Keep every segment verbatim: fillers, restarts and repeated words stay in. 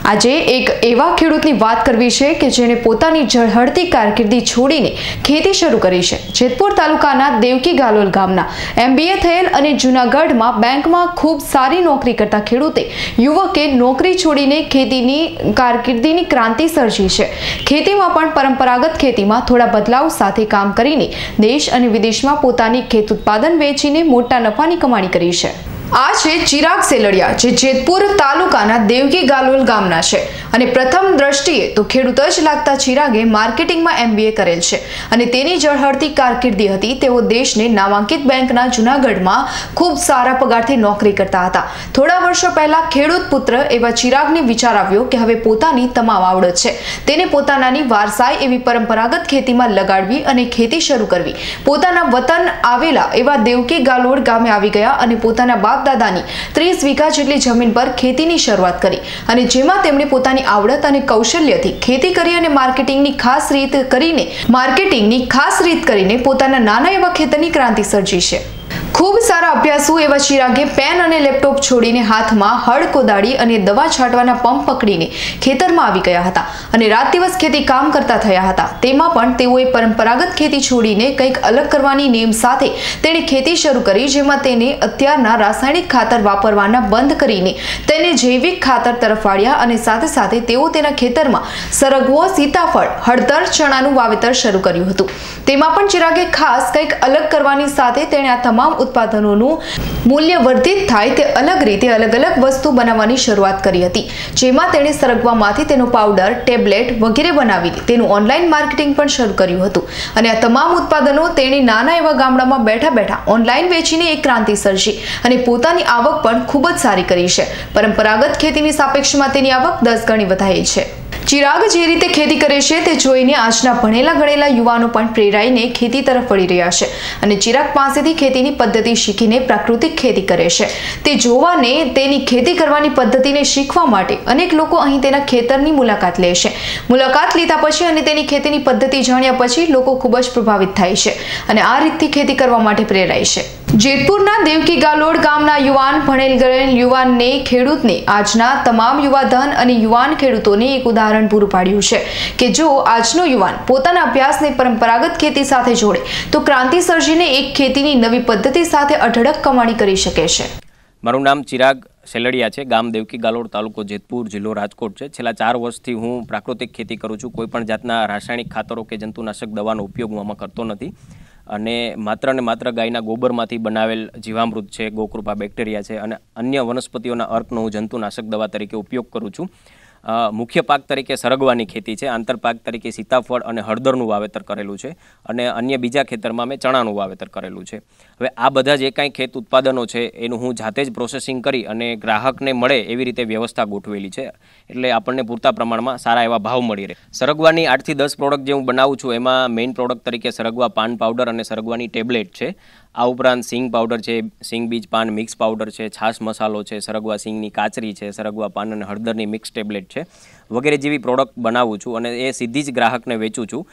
આજે એક એવા ખેડૂતની વાત કરવી છે કે જેણે પોતાની ઝળહળતી કારકિર્દી છોડીને ખેતી શરૂ કરી છે। જેતપુર તાલુકાના દેવકી ગાલોલ ગામના એમબીએ થયેલ અને જૂનાગઢમાં બેંકમાં ખૂબ સારી નોકરી કરતા ખેડૂતે યુવકે નોકરી છોડીને ખેતીની કારકિર્દીની ક્રાંતિ સર્જી છે। ખેતીમાં પણ પરંપરાગત ખેતીમાં થોડા બદલાવ સાથે કામ કરીને દેશ અને વિદેશમાં પોતાની ખેત ઉત્પાદન વેચીને મોટા નફાની કમાણી કરી છે। આ છે ચિરાગ સેલડિયા, જે જેતપુર તાલુકાના દેવકી ગાલોલ ગામના છે અને પ્રથમ દ્રષ્ટિએ તો ખેડૂત જ લાગતા ચિરાગે માર્કેટિંગમાં એમબીએ કરેલ છે અને તેની ઝળહળતી કારકિર્દી હતી। તેઓ દેશને નામાંકિત બેંકના જૂનાગઢમાં ખૂબ સારા પગારથી નોકરી કરતા હતા। થોડા વર્ષો પહેલા ખેડૂત પુત્ર એવા ચિરાગને વિચાર આવ્યો કે હવે પોતાની તમામ આવડત છે તેને પોતાનાની વારસાઈ એવી પરંપરાગત ખેતીમાં લગાડવી અને ખેતી શરૂ કરવી। પોતાના વતન આવેલા એવા દેવકી ગાલોલ ગામે આવી ગયા અને પોતાના બાપ દાદાની ત્રીસ વીઘા જેટલી જમીન પર ખેતીની શરૂઆત કરી અને જેમાં તેમણે પોતાની આવડત અને કૌશલ્યથી ખેતી કરી અને માર્કેટિંગની ખાસ રીત કરીને માર્કેટિંગની ખાસ રીત કરીને પોતાના નાના એવા ખેતરની ક્રાંતિ સર્જી છે। ખૂબ સારા અભ્યાસુ એવા ચિરાગે પેન અને લેપટોપ છોડીને હાથમાં હળ કોદાળી અને દવા છાંટવાના પંપ પકડીને ખેતરમાં આવી ગયા હતા અને રાત દિવસ ખેતી કામ કરતા થયા હતા। તેમાં પણ તેઓએ પરંપરાગત ખેતી છોડીને કંઈક અલગ કરવાની નેમ સાથે તેણે ખેતી શરૂ કરી, જેમાં તેને અત્યારના રાસાયણિક ખાતર વાપરવાના બંધ કરીને તેને જૈવિક ખાતર તરફ વાળ્યા અને સાથે સાથે તેઓ તેના ખેતરમાં સરગવો, સીતાફળ, હળદર, ચણાનું વાવેતર શરૂ કર્યું હતું। તેમાં પણ ચિરાગે ખાસ કંઈક અલગ કરવાની સાથે તેણે આ તમામ ઉત્પાદનોનું મૂલ્ય વર્ધિત થાય તે અલગ રીતે અલગ અલગ વસ્તુ બનાવવાની શરૂઆત કરી હતી, જેમાં તેણે સરગવામાંથી તેનો પાવડર, ટેબ્લેટ વગેરે બનાવી તેનું ઓનલાઈન માર્કેટિંગ પણ શરૂ કર્યું હતું અને આ તમામ ઉત્પાદનો તેણે નાના એવા ગામડામાં બેઠા બેઠા ઓનલાઈન વેચીને એક ક્રાંતિ સર્જી અને પોતાની આવક પણ ખૂબ જ સારી કરી છે। પરંપરાગત ખેતીની સાપેક્ષમાં તેની આવક દસ ગણી વધારી છે। ચિરાગ જે રીતે ખેતી કરે છે તે જોઈને આજના ભણેલા ગણેલા યુવાનો પણ પ્રેરાઈને ખેતી તરફ વળી રહ્યા છે અને ચિરાગ પાસેથી ખેતીની પદ્ધતિ શીખીને પ્રાકૃતિક ખેતી કરે છે। તે જોવાને તેની ખેતી કરવાની પદ્ધતિને શીખવા માટે અનેક લોકો અહીં તેના ખેતરની મુલાકાત લે છે। મુલાકાત લીધા પછી અને તેની ખેતીની પદ્ધતિ જાણ્યા પછી લોકો ખૂબ જ પ્રભાવિત થાય છે અને આ રીતથી ખેતી કરવા માટે પ્રેરાય છે। જેતપુરના દેવકી ગાલોલ ગામના યુવાન ભણેલ ગણેલ યુવાનને ખેડૂતને આજના તમામ યુવાધન અને યુવાન ખેડૂતોને એક ઉદાહરણ પૂરું પાડ્યું છે કે જો આજનો યુવાન પોતાના અભ્યાસને પરંપરાગત ખેતી સાથે જોડે તો ક્રાંતિ સર્જીને એક ખેતીની નવી પદ્ધતિ સાથે અઢળક કમાણી કરી શકે છે। મારું નામ ચિરાગ સેલડિયા છે, ગામ દેવકી ગાલોલ, તાલુકો જેતપુર, જિલ્લો રાજકોટ છે। છેલ્લા ચાર વર્ષથી હું પ્રાકૃતિક ખેતી કરું છું। કોઈ પણ જાતના રાસાયણિક ખાતરો કે જંતુનાશક દવાનો ઉપયોગ હું આમાં કરતો નથી અને માત્ર ને માત્ર ગાયના ગોબરમાંથી બનાવેલ જીવામૃત છે, ગોકૃપા બેક્ટેરિયા છે અને અન્ય વનસ્પતિઓના અર્કનો હું જંતુનાશક દવા તરીકે ઉપયોગ કરું છું। મુખ્ય પાક તરીકે સરગવાની ખેતી છે, આંતરપાક તરીકે સીતાફળ અને હળદરનું વાવેતર કરેલું છે અને અન્ય બીજા ખેતરમાં મેં ચણાનું વાવેતર કરેલું છે। હવે આ બધા જે કાંઈ ખેત ઉત્પાદનો છે એનું હું જાતે જ પ્રોસેસિંગ કરી અને ગ્રાહકને મળે એવી રીતે વ્યવસ્થા ગોઠવેલી છે, એટલે આપણને પૂરતા પ્રમાણમાં સારા એવા ભાવ મળી રહે। સરગવાની આઠથી દસ પ્રોડક્ટ જે હું બનાવું છું એમાં મેઇન પ્રોડક્ટ તરીકે સરગવા પાન પાવડર અને સરગવાની ટેબ્લેટ છે। આ ઉપરાંત સિંગ પાવડર છે, સિંગ બીજ પાન મિક્સ પાવડર છે, છાશ મસાલો છે, સરગવા સિંગની કાચરી છે, સરગવા પાન અને હળદરની મિક્સ ટેબ્લેટ છે વગેરે જેવી પ્રોડક્ટ બનાવું છું અને એ સીધી જ ગ્રાહકને વેચું છું।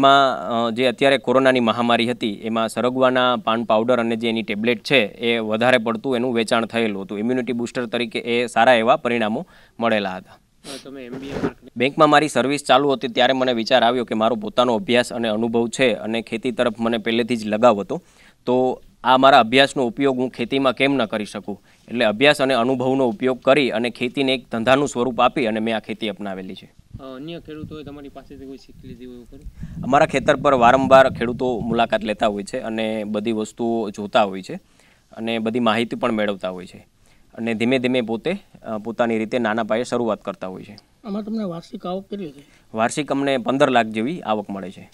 એમાં જે અત્યારે કોરોનાની મહામારી હતી એમાં સરગવાના પાન પાવડર અને જે એની ટેબ્લેટ છે એ વધારે પડતું એનું વેચાણ થયેલું હતું। ઇમ્યુનિટી બૂસ્ટર તરીકે એ સારા એવા પરિણામો મળેલા હતા। બેંકમાં મારી સર્વિસ ચાલુ હતી ત્યારે મને વિચાર આવ્યો કે મારો પોતાનો અભ્યાસ અને અનુભવ છે અને ખેતી તરફ મને પહેલેથી જ લગાવ હતો, તો આ મારા અભ્યાસનો ઉપયોગ હું ખેતીમાં કેમ ન કરી શકું, એટલે અભ્યાસ અને અનુભવનો ઉપયોગ કરી અને ખેતીને એક ધંધાનું સ્વરૂપ આપી અને મેં આ ખેતી અપનાવેલી છે। અન્ય ખેડૂતોએ તમારી પાસેથી કોઈ શીખી લીધી હોય ખરું? અમારા ખેતર પર વારંવાર ખેડૂતો મુલાકાત લેતા હોય છે અને બધી વસ્તુઓ જોતા હોય છે અને બધી માહિતી પણ મેળવતા હોય છે અને ધીમે ધીમે પોતે પોતાની રીતે નાના પાયે શરૂઆત કરતા હોય છે। આમાં તમને વાર્ષિક આવક કેટલી છે? વાર્ષિક અમને પંદર લાખ જેવી આવક મળે છે।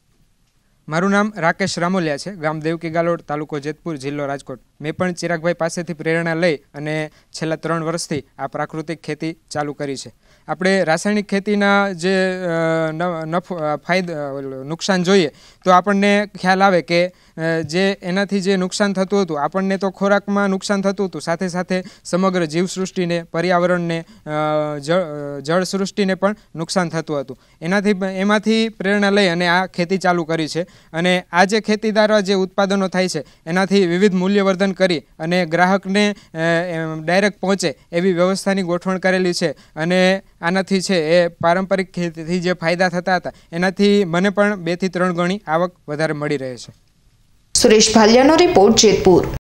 મારું નામ રાકેશ રામોલિયા છે, ગામ દેવકી ગાલોલ, તાલુકો જેતપુર, જિલ્લો રાજકોટ। મેં પણ ચિરાગભાઈ પાસેથી પ્રેરણા લઈ અને છેલ્લા ત્રણ વર્ષથી આ પ્રાકૃતિક ખેતી ચાલુ કરી છે। આપણે રાસાયણિક ખેતીના જે નફ ફાયદા નુકસાન જોઈએ તો આપણને ખ્યાલ આવે કે જે એનાથી જે નુકસાન થતું હતું આપણને તો ખોરાકમાં નુકસાન થતું હતું, સાથે સાથે સમગ્ર જીવસૃષ્ટિને, પર્યાવરણને, જળ સૃષ્ટિને પણ નુકસાન થતું હતું। એનાથી એમાંથી પ્રેરણા લઈ અને આ ખેતી ચાલુ કરી છે અને આ જે ખેતી દ્વારા જે ઉત્પાદનો થાય છે એનાથી વિવિધ મૂલ્યવર્ધન ઓનલાઈન કરી અને ગ્રાહકને ડાયરેક્ટ પહોંચે એવી વ્યવસ્થાની ગોઠવણ કરેલી છે અને આનાથી છે એ પારંપરિક ખેતીથી જે ફાયદા થતા હતા એનાથી મને પણ બેથી ત્રણ ગણી આવક વધારે મળી રહે છે. સુરેશ ભાલિયાનો રિપોર્ટ, જેતપુર.